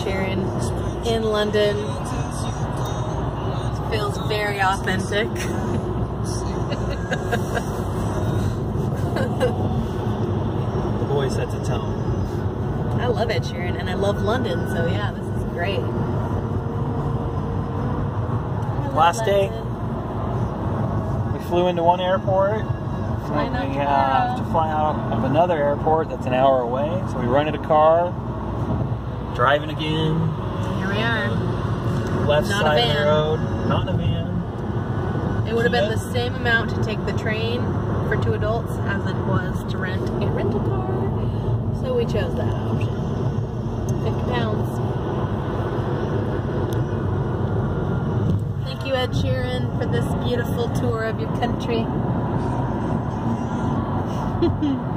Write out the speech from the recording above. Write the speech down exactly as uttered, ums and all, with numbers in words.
Sheeran in London. It feels very authentic. The boy sets a tone. I love Ed Sheeran and I love London, so yeah, this is great. Last day, we flew into one airport. So Flying we out have to fly out of another airport that's an hour away. So we rented a car, driving again. Here we are. Left Not a side of van. the road, not in a van. It would have been the same amount to take the train for two adults as it was to rent a rental car. So we chose that option. fifty pounds. Thank you, Ed Sheeran, for this beautiful tour of your country.